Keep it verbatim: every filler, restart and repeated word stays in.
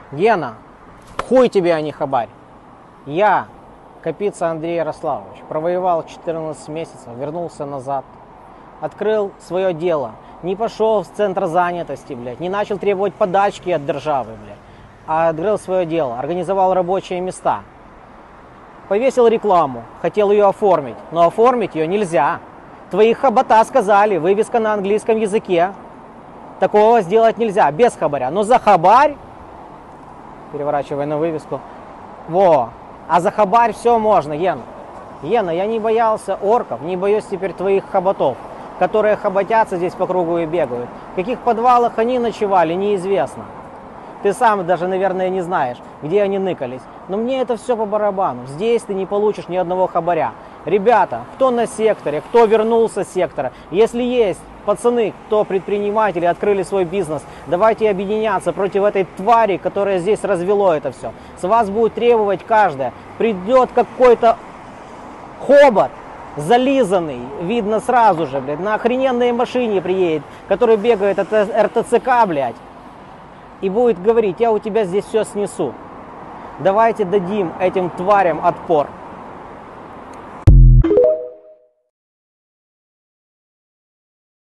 Гена, хуй тебе, а не хабарь. Я, Капица Андрей Ярославович, провоевал четырнадцать месяцев, вернулся назад, открыл свое дело, не пошел в центр занятости, блядь, не начал требовать подачки от державы, блядь, а открыл свое дело, организовал рабочие места, повесил рекламу, хотел ее оформить, но оформить ее нельзя. Твои хобота сказали, вывеска на английском языке, такого сделать нельзя, без хабаря, но за хабарь, переворачивая на вывеску, во, а за хабарь все можно, Гена. Гена, я не боялся орков, не боюсь теперь твоих хоботов, которые хоботятся здесь по кругу и бегают. В каких подвалах они ночевали, неизвестно. Ты сам даже, наверное, не знаешь, где они ныкались. Но мне это все по барабану. Здесь ты не получишь ни одного хабаря. Ребята, кто на секторе, кто вернулся с сектора, если есть пацаны, кто предприниматели, открыли свой бизнес, давайте объединяться против этой твари, которая здесь развело это все. С вас будет требовать каждая. Придет какой-то хобот, зализанный, видно сразу же, блядь, на охрененной машине приедет, который бегает от эр тэ цэ ка, блядь, и будет говорить, я у тебя здесь все снесу. Давайте дадим этим тварям отпор.